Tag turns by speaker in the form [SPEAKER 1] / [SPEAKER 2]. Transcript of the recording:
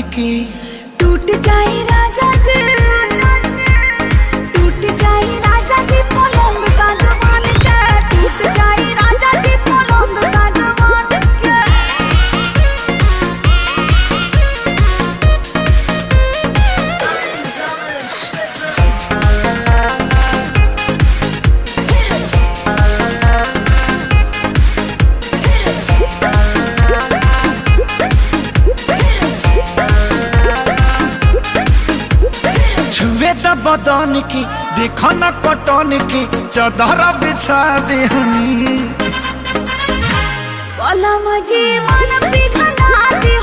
[SPEAKER 1] की।
[SPEAKER 2] टूट जाए राजा जी, टूट जाए राजा जी पलंग सागवान के, टूट जाए राजा जी पलंग सागवान के।
[SPEAKER 1] छुए द बदन की देखो न कटन की, चादर बिछा देहनी।
[SPEAKER 2] पलम जी मन पिघला दे